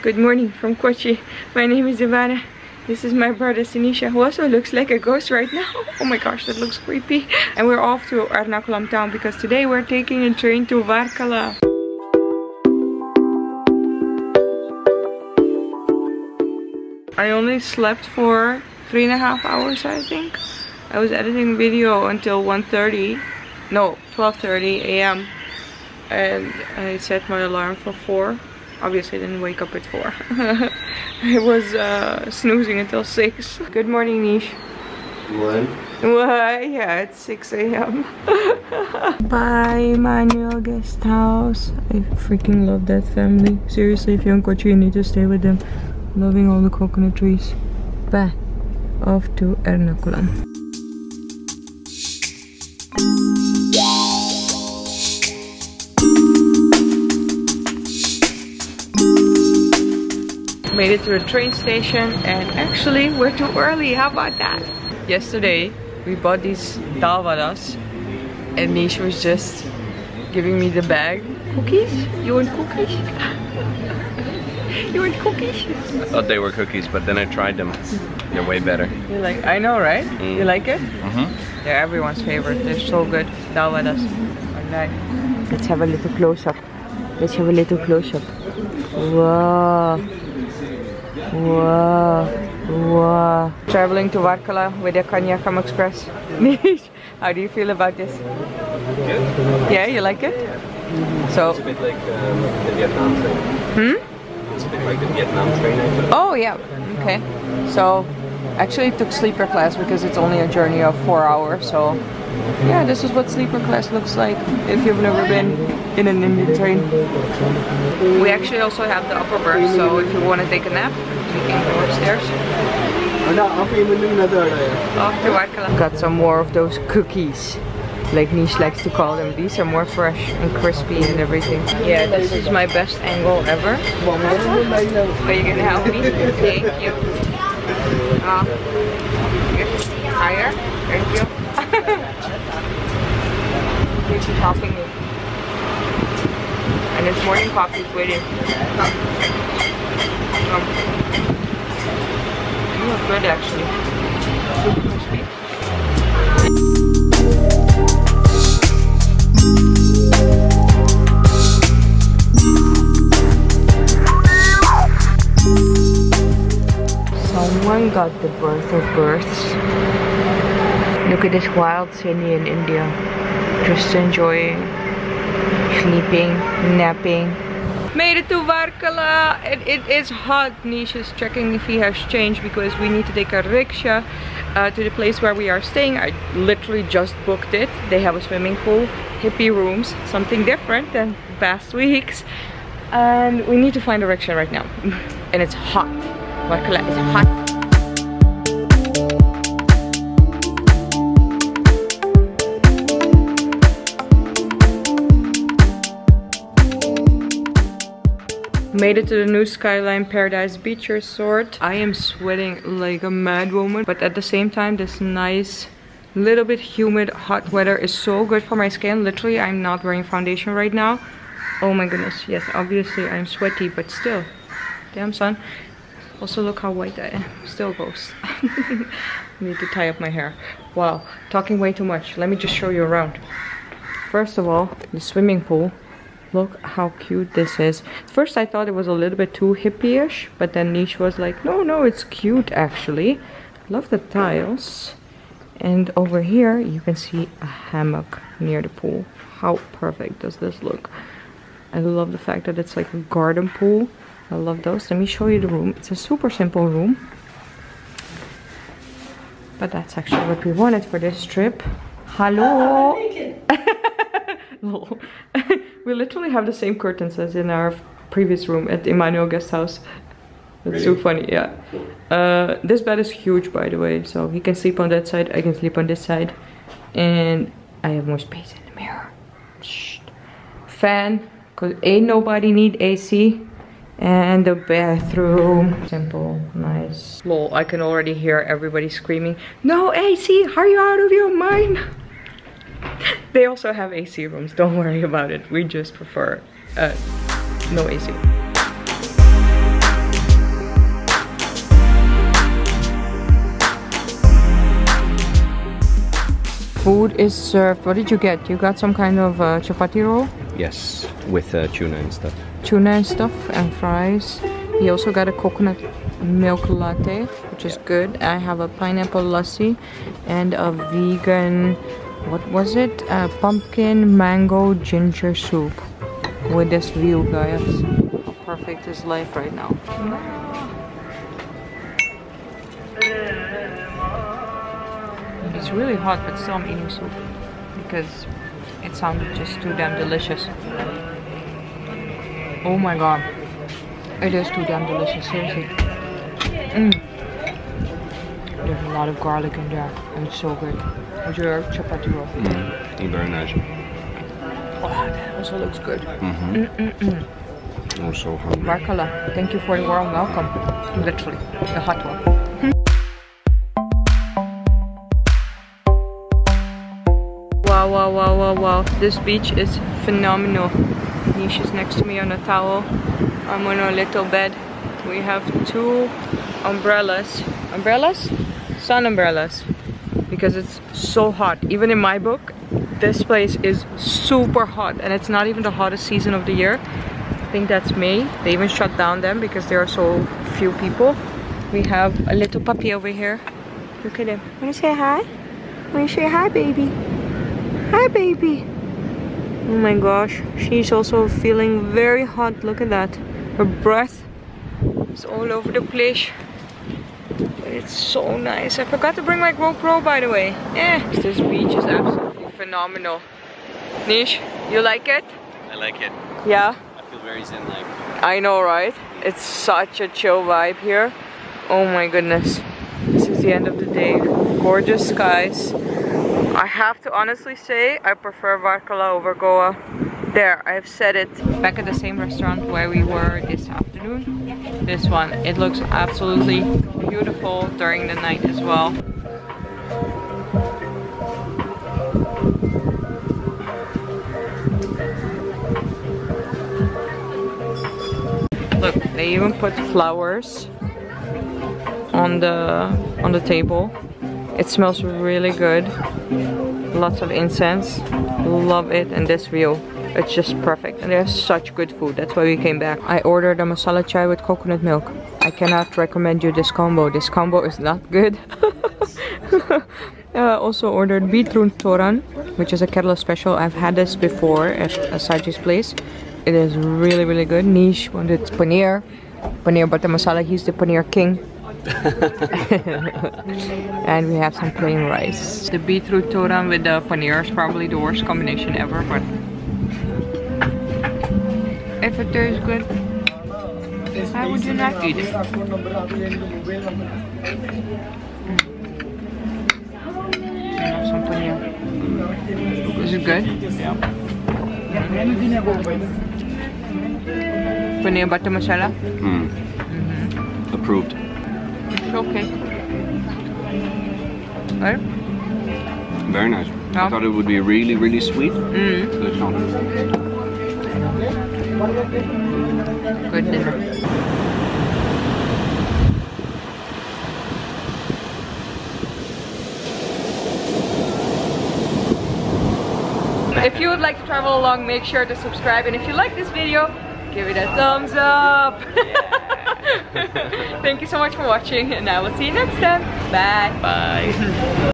Good morning from Kochi. My name is Ivana. This is my brother Sinisha, who also looks like a ghost right now. Oh my gosh, that looks creepy. And we're off to Ernakulam town because today we're taking a train to Varkala. I only slept for 3.5 hours, I think. I was editing video until 12:30 a.m. and I set my alarm for 4. Obviously I didn't wake up at 4. I was snoozing until 6. Good morning, Nish. What? Why? Yeah, it's 6 a.m. Bye, Emmanuel Guest House. I freaking love that family. Seriously, if you're in Kochi, you need to stay with them. Loving all the coconut trees. Bye. Off to Ernakulam. Made it to the train station and actually we're too early. How about that? Yesterday we bought these dal vadas and Nish was just giving me the bag. Cookies? You want cookies? You want cookies? I thought they were cookies, but then I tried them. They're way better. You like? I know, right? You like it? Mm-hmm. They're everyone's favorite. They're so good. Dal vadas. Okay. Let's have a little close up. Let's have a little close up. Wow. Wow, wow. Traveling to Varkala with the Kanyakam Express. Nish, how do you feel about this? Good. Yeah, you like it? So It's a bit like the Vietnam train. It's a bit like the Vietnam train, actually. Oh yeah, okay. So actually took sleeper class because it's only a journey of 4 hours. So yeah, this is what sleeper class looks like if you've never been in an Indian train. We actually also have the upper berth, so if you want to take a nap, you can go upstairs. Off to Varkala. Got some more of those cookies, like Nish likes to call them. These are more fresh and crispy and everything. Yeah, this is my best angle ever. Are you gonna help me? Thank you. Higher. Thank you. She's helping me. And it's morning coffee waiting. It was good actually. Super crispy. Someone got the birth of births. Look at this wild city in India. Just enjoying, sleeping, napping. Made it to Varkala and it is hot. Nish is checking if he has change because we need to take a rickshaw to the place where we are staying. I literally just booked it. They have a swimming pool, hippie rooms, something different than past weeks. And we need to find a rickshaw right now. And it's hot. Varkala is hot. Made it to the new Skyline Paradise Beach Resort. I am sweating like a mad woman, but at the same time this nice, little bit humid, hot weather is so good for my skin. Literally, I'm not wearing foundation right now. Oh my goodness, yes, obviously I'm sweaty, but still. Damn son. Also look how white I am. Still ghost. Need to tie up my hair. Wow, talking way too much. Let me just show you around. First of all, the swimming pool. Look how cute this is. First I thought it was a little bit too hippie-ish, but then Nish was like, no, it's cute actually. Love the tiles. And over here you can see a hammock near the pool. How perfect does this look? I love the fact that it's like a garden pool. I love those. Let me show you the room. It's a super simple room. But that's actually what we wanted for this trip. Hello! We literally have the same curtains as in our previous room at Emmanuel Guest House. That's really? So funny, yeah. This bed is huge, by the way, so he can sleep on that side, I can sleep on this side. And I have more space in the mirror. Shh. Fan, because ain't nobody need AC. And the bathroom. Simple, nice. Lol, I can already hear everybody screaming, "No AC, are you out of your mind?" They also have AC rooms, don't worry about it. We just prefer no AC. food is served. What did you get? You got some kind of chapati roll? Yes, with tuna and stuff. Tuna and stuff and fries. He also got a coconut milk latte, which is good. I have a pineapple lassi and a vegan, what was it? Pumpkin mango ginger soup with this view, guys. How perfect is life right now. It's really hot, but still I'm eating soup because it sounded just too damn delicious. Oh my god. It is too damn delicious, seriously. There's a lot of garlic in there and it's so good. With your chapati roll. Very nice. Oh, that also looks good. I'm so hungry. Barkala, thank you for the warm welcome. Literally, the hot one. Wow, wow, wow, wow, wow. This beach is phenomenal. Nish is next to me on a towel. I'm on a little bed. We have 2 umbrellas. Umbrellas? Sun umbrellas. Because it's so hot. Even in my book, this place is super hot. And it's not even the hottest season of the year. I think that's May. They even shut down them because there are so few people. We have a little puppy over here. Look at him. Wanna say hi? Wanna say hi, baby? Hi, baby. Oh my gosh, she's also feeling very hot. Look at that. Her breath is all over the place. But it's so nice. I forgot to bring my GoPro, by the way. Yeah, this beach is absolutely phenomenal. Nish, you like it? I like it. Yeah? I feel very zen-like. I know, right? It's such a chill vibe here. Oh my goodness. This is the end of the day. Gorgeous skies. I have to honestly say I prefer Varkala over Goa. There, I've said it. Back at the same restaurant where we were this afternoon. This one, it looks absolutely beautiful during the night as well. Look, they even put flowers on the table. It smells really good. Lots of incense. Love it. And this view, it's just perfect. And there's such good food. That's why we came back. I ordered a masala chai with coconut milk. I cannot recommend you this combo. This combo is not good. I also ordered beetroot toran, which is a Kerala special. I've had this before at Saji's place. It is really, really good. Nish wanted paneer. Paneer butter masala. He's the paneer king. And we have some plain rice. The beetroot toran with the paneer is probably the worst combination ever, but if it tastes good, why would you not eat it? And have some paneer. Is it good? Yeah. Paneer butter masala? Approved. Okay. Right? Very nice. Yeah. I thought it would be really, really sweet. But it's not. Good dinner. If you would like to travel along, make sure to subscribe. And if you like this video, give it a thumbs up. Thank you so much for watching, and I will see you next time. Bye. Bye.